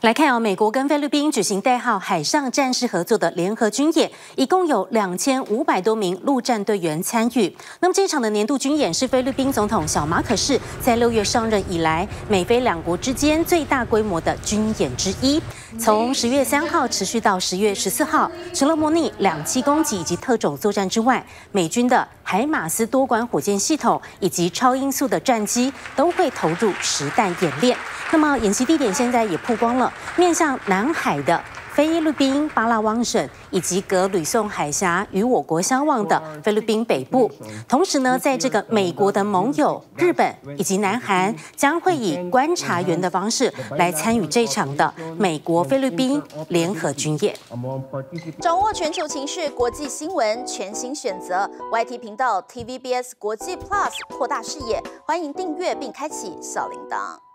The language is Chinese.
来看美国跟菲律宾举行代号海上战士合作的联合军演，一共有2500多名陆战队员参与。那么这场的年度军演是菲律宾总统小马可仕在6月上任以来，美菲两国之间最大规模的军演之一。从10月3号持续到10月14号，除了模拟两栖攻击以及特种作战之外，美军的海马斯多管火箭系统以及超音速的战机都会投入实弹演练。那么演习地点现在也曝光了，面向南海的菲律宾巴拉望省，以及隔吕宋海峡与我国相望的菲律宾北部。同时呢，在这个美国的盟友日本以及南韩将会以观察员的方式来参与这场的美国菲律宾联合军演。 掌握全球情势、国际新闻，全新选择 YT 频道 TVBS 国际 Plus， 扩大视野。欢迎订阅并开启小铃铛。